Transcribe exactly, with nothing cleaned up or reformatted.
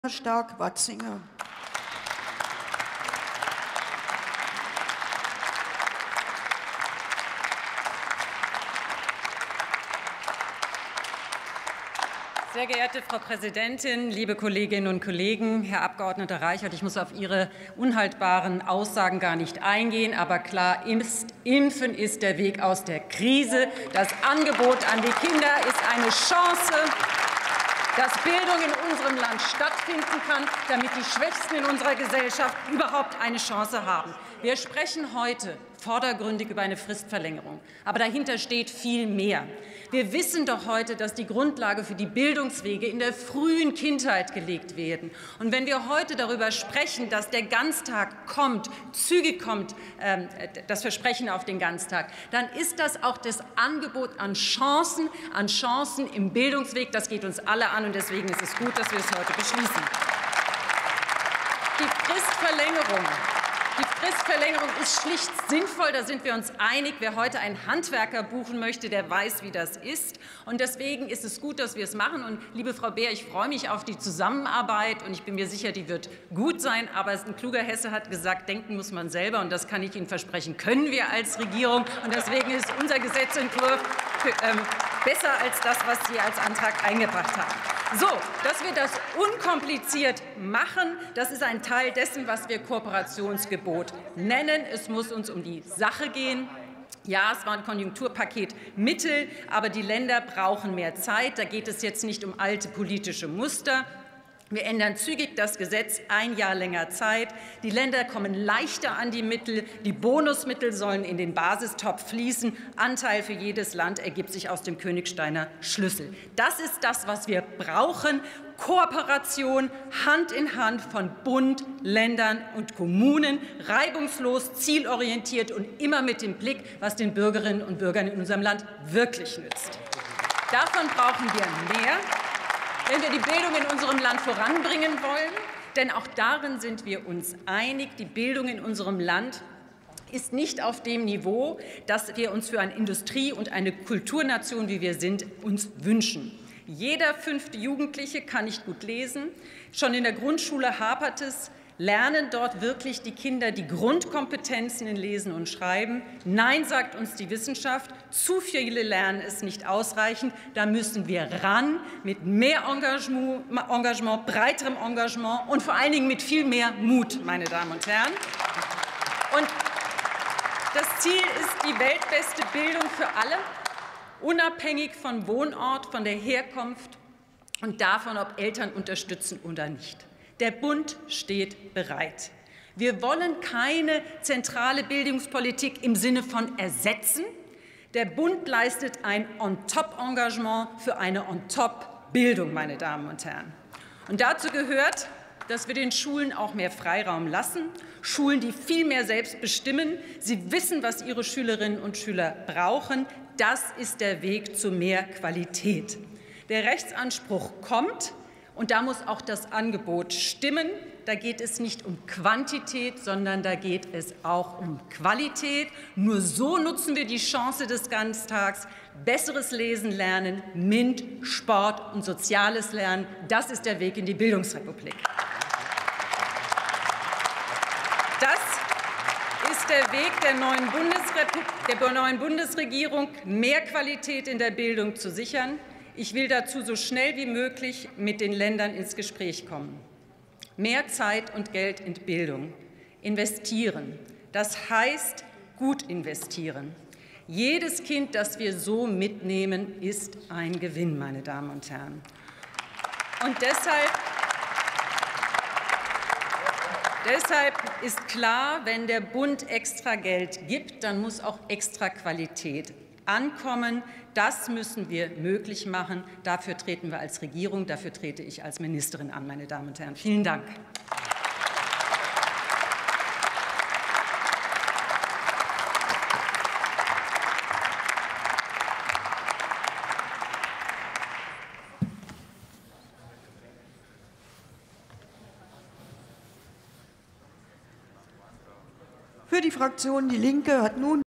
Stark-Watzinger. Sehr geehrte Frau Präsidentin, liebe Kolleginnen und Kollegen, Herr Abgeordneter Reichert, ich muss auf Ihre unhaltbaren Aussagen gar nicht eingehen, aber klar ist, Impfen ist der Weg aus der Krise. Das Angebot an die Kinder ist eine Chance, dass Bildung in unserem Land stattfinden kann, damit die Schwächsten in unserer Gesellschaft überhaupt eine Chance haben. Wir sprechen heute vordergründig über eine Fristverlängerung, aber dahinter steht viel mehr. Wir wissen doch heute, dass die Grundlage für die Bildungswege in der frühen Kindheit gelegt werden. Und wenn wir heute darüber sprechen, dass der Ganztag kommt, zügig kommt, äh, das Versprechen auf den Ganztag, dann ist das auch das Angebot an Chancen, an Chancen im Bildungsweg. Das geht uns alle an, und deswegen ist es gut, dass wir es heute beschließen. Die Fristverlängerung. Die Fristverlängerung ist schlicht sinnvoll, da sind wir uns einig. Wer heute einen Handwerker buchen möchte, der weiß, wie das ist. Und deswegen ist es gut, dass wir es machen. Und liebe Frau Beer, ich freue mich auf die Zusammenarbeit, und ich bin mir sicher, die wird gut sein. Aber ein kluger Hesse hat gesagt, denken muss man selber, und das kann ich Ihnen versprechen, können wir als Regierung. Und deswegen ist unser Gesetzentwurf ähm, besser als das, was Sie als Antrag eingebracht haben. So, dass wir das unkompliziert machen, das ist ein Teil dessen, was wir Kooperationsgebot nennen. Es muss uns um die Sache gehen. Ja, es war ein Konjunkturpaket Mittel, aber die Länder brauchen mehr Zeit. Da geht es jetzt nicht um alte politische Muster. Wir ändern zügig das Gesetz, ein Jahr länger Zeit. Die Länder kommen leichter an die Mittel. Die Bonusmittel sollen in den Basistopf fließen. Anteil für jedes Land ergibt sich aus dem Königsteiner Schlüssel. Das ist das, was wir brauchen. Kooperation Hand in Hand von Bund, Ländern und Kommunen, reibungslos, zielorientiert und immer mit dem Blick, was den Bürgerinnen und Bürgern in unserem Land wirklich nützt. Davon brauchen wir mehr, wenn wir die Bildung in unserem Land voranbringen wollen. Denn auch darin sind wir uns einig, die Bildung in unserem Land ist nicht auf dem Niveau, das wir uns für eine Industrie- und eine Kulturnation, wie wir sind, uns wünschen. Jeder fünfte Jugendliche kann nicht gut lesen. Schon in der Grundschule hapert es. Lernen dort wirklich die Kinder die Grundkompetenzen in Lesen und Schreiben? Nein, sagt uns die Wissenschaft. Zu viele lernen es nicht ausreichend. Da müssen wir ran mit mehr Engagement, Engagement, breiterem Engagement und vor allen Dingen mit viel mehr Mut, meine Damen und Herren. Und das Ziel ist die weltbeste Bildung für alle, unabhängig von Wohnort, von der Herkunft und davon, ob Eltern unterstützen oder nicht. Der Bund steht bereit. Wir wollen keine zentrale Bildungspolitik im Sinne von ersetzen. Der Bund leistet ein On-top-Engagement für eine On-top-Bildung, meine Damen und Herren. Und dazu gehört, dass wir den Schulen auch mehr Freiraum lassen. Schulen, die viel mehr selbst bestimmen. Sie wissen, was ihre Schülerinnen und Schüler brauchen. Das ist der Weg zu mehr Qualität. Der Rechtsanspruch kommt. Und da muss auch das Angebot stimmen. Da geht es nicht um Quantität, sondern da geht es auch um Qualität. Nur so nutzen wir die Chance des Ganztags. Besseres Lesen lernen, MINT, Sport und soziales Lernen. Das ist der Weg in die Bildungsrepublik. Das ist der Weg der neuen, der neuen Bundesregierung, mehr Qualität in der Bildung zu sichern. Ich will dazu so schnell wie möglich mit den Ländern ins Gespräch kommen. Mehr Zeit und Geld in Bildung. Investieren. Das heißt, gut investieren. Jedes Kind, das wir so mitnehmen, ist ein Gewinn, meine Damen und Herren. Und deshalb, deshalb ist klar, wenn der Bund extra Geld gibt, dann muss auch extra Qualität ankommen. Das müssen wir möglich machen. Dafür treten wir als Regierung, dafür trete ich als Ministerin an, meine Damen und Herren. Vielen Dank. Für die Fraktion Die Linke hat nun